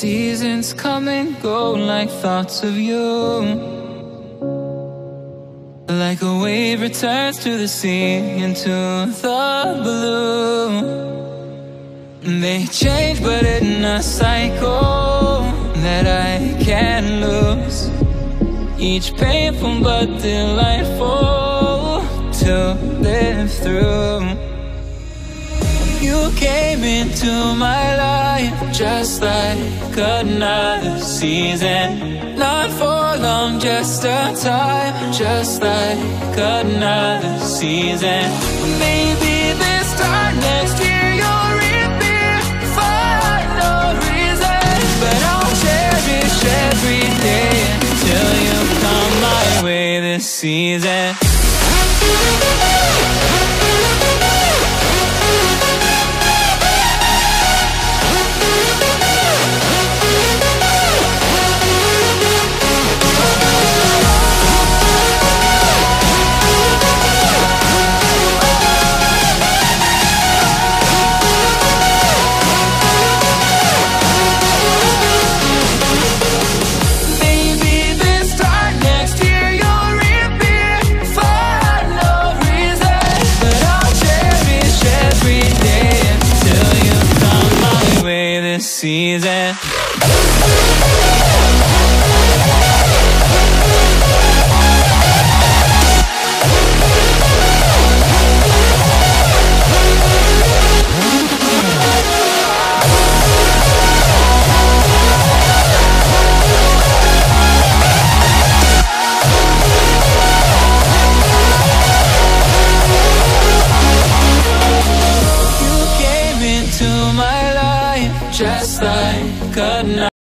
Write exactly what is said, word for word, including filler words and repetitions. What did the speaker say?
Seasons come and go like thoughts of you. Like a wave returns to the sea, into the blue. They change but in a cycle that I can't lose. Each painful but delightful to live through. You came into my life just like another season. Not for long, just a time, just like another season. Maybe this time next year you'll reappear for no reason, but I'll cherish every day until you come my way this season. Season. You came into my life just like a